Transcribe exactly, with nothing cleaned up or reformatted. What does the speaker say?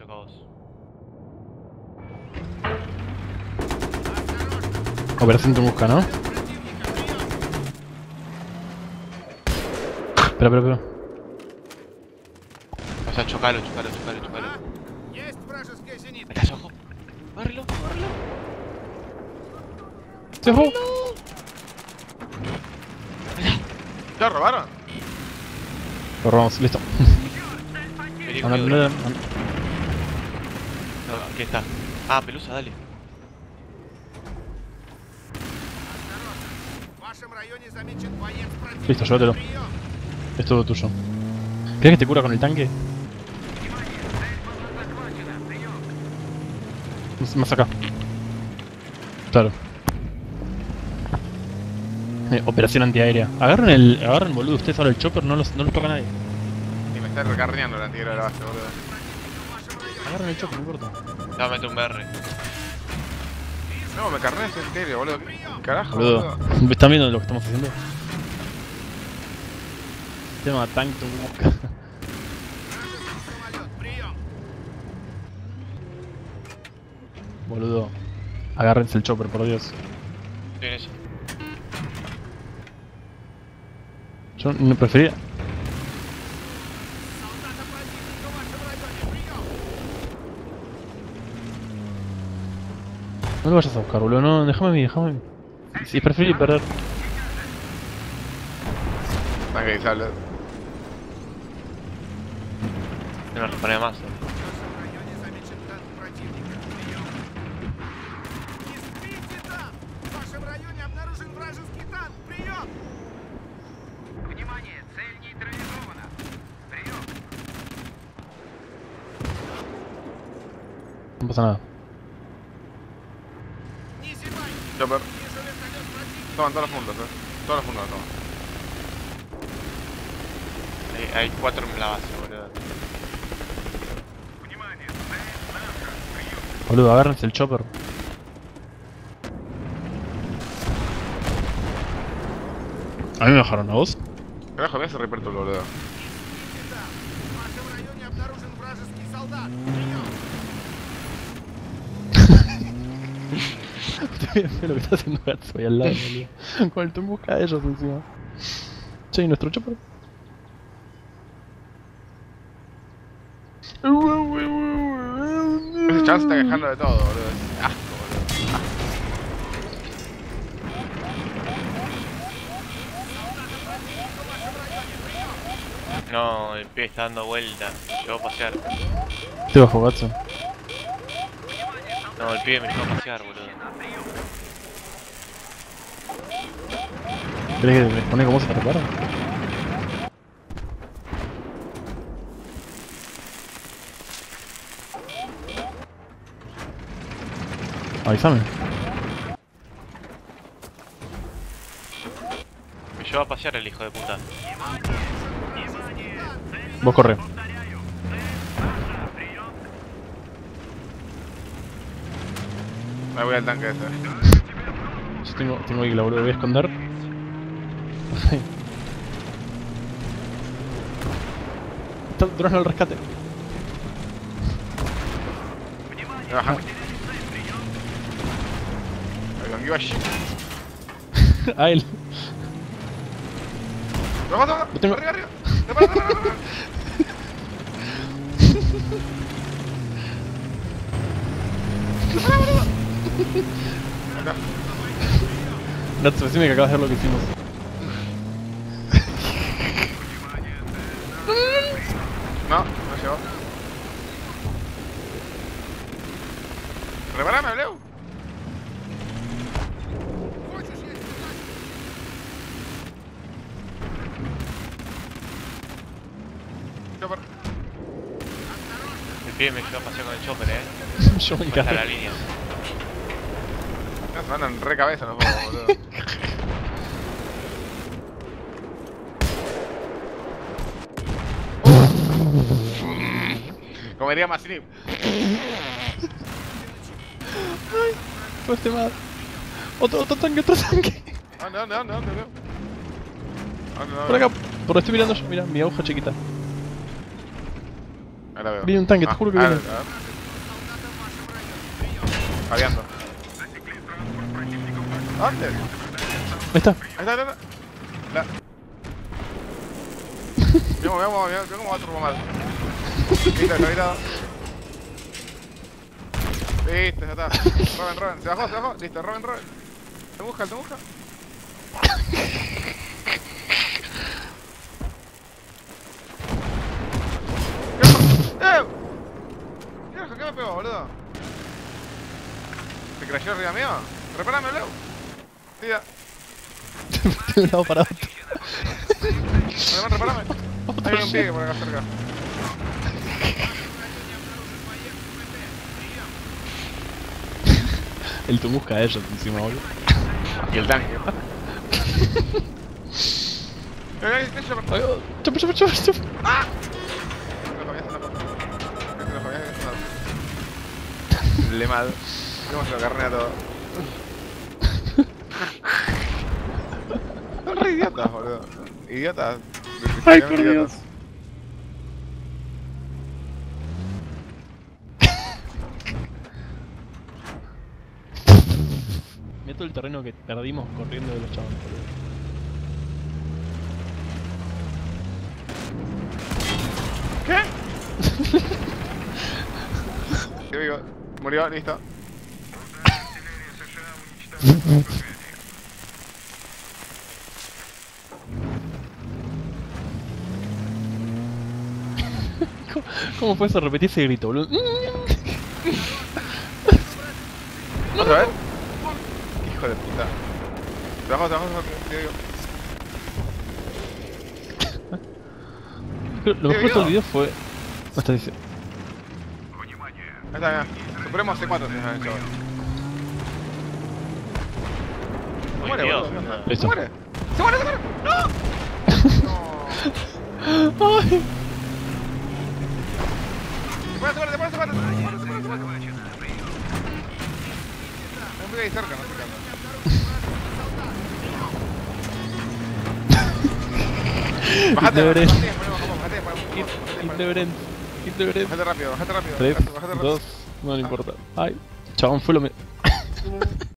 toca a vos. Operación Tunguska, ¿no? Espera, espera, espera. O sea, chocalo, chocalo, chocalo, chocalo. ¿Estás ojo? ¡Agárralo, agárralo! ¡Se fue! ¿Ya robaron? Lo robamos, listo. Vení Anda, conmigo. anda, anda. No, aquí está. Ah, Pelusa, dale. Listo, llévatelo. Es todo tuyo. ¿Querés que te cura con el tanque? Más- Más acá. Claro. Eh, operación antiaérea. Agarren el. Agarren boludo, ustedes ahora el chopper, no los, no los toca nadie. Y me está recarneando la antigua de la base, boludo. Agarren el chopper, no importa. Te va a meter un B R. No, me carneas en serio, boludo. ¿Qué carajo, Boludo, boludo? ¿están viendo lo que estamos haciendo? Tema tank Tunguska. Boludo, agárrense el chopper, por Dios. Estoy en eso. Yo no prefería. No lo vayas a buscar, boludo, no, déjame a mí, déjame a mí. Si preferí perder. Tanque y sale. No me responde más. No pasa nada. Chopper. Toman todas las fundas, eh. Todas las fundas, toman. Hay, hay cuatro en la base, boludo. Boludo, agárrense el chopper. A mí me bajaron, ¿a vos? Carajo, me hace reperto el boludo. Estoy viendo lo que está haciendo Gatsu ahí al lado, boludo. Con el Tunguska de ellos encima. Che, ¿y nuestro chopper? Ese chaval se está quejando de todo, boludo. Es asco, boludo. No, el pie está dando vuelta. Llegó a pasear. Te bajo, Gatsu. No, el pibe me llegó a pasear, boludo. ¿Querés que me pone cómo se te repara? Avísame. Me llevó a pasear el hijo de puta. Vos corre. Me voy al tanque ese. Yo tengo, tengo ahí la boludo, voy a esconder. Está el drone al rescate. Me bajan. Ahí con Kibashi. A él. ¡Toma, toma! Lo tengo. ¡Arriba, arriba! ¡Toma, toma, toma! Acá. Gatsu, decime que acabas de ver lo que hicimos. No, no llegó. ¡Repárame, Leo! Chopper. El pibe me llevó a pasear con el chopper, eh. Yo me Hasta la encargo. línea. Ya se mandan re cabeza los juegos, boludo. Comería más slip. Fuerte más. Otro, otro tanque, otro tanque. ¿Dónde, dónde, dónde, dónde, Leo? ¿Dónde, dónde? Por acá, por donde estoy mirando yo, mira, mi aguja chiquita. Ahí la veo. Viene un tanque, te Ah, juro que a viene. ver, a ver. Jadeando. ¿Dónde? Ahí Ahí está. está, ahí está. La... Veamos, veamos, veamos cómo va a turbo mal. Listo, está virado. Listo, ya está. Roben, roben. Se bajó, se bajó. Listo, roben, roben. Te busca, te busca. ¡Eh! Mira, ¿qué me pegó, boludo? ¿Se crasheó arriba mío? Repárame, Leo. Sí, ya. De un lado para otro. Además, repárame. Hay un pie por acá cerca. El tumbus cae ellos encima, boludo. Y el tanque. ¡Eh, eh, yo! Ay, oh, chupa, chupa, chupa, chupa. Le mal. ¿Cómo se lo carnea todo? Son re idiotas, boludo. Idiotas. Ay, por Dios. Meto el terreno que perdimos corriendo de los chavales, boludo. ¿Qué? Te digo, murió, listo. ¿Cómo, ¿Cómo puedes repetir ese grito, boludo? ¿Otra vez? Hijo de puta. Trabajo, trabajo, te digo. Lo mejor de todo el video fue... No está diciendo. Ahí está, mira. Superemos C cuatro si nos han hecho ahora. Se muere, Dios. boludo. ¿Qué onda? Listo. Se muere. Se muere, se muere. No. No. Ay. Se muere, se muere, se muere, se muere. Se muere, se muere, se muere. Me voy ahí cerca, no sé qué anda. Bajate, Hildebrand. bajate, bajate, bajate, bajate. Hildebrand. Hildebrand. Bajate rápido, bajate rápido. tres, Bajate rápido. dos, no le importa. Ay, chabón, fue lo mismo.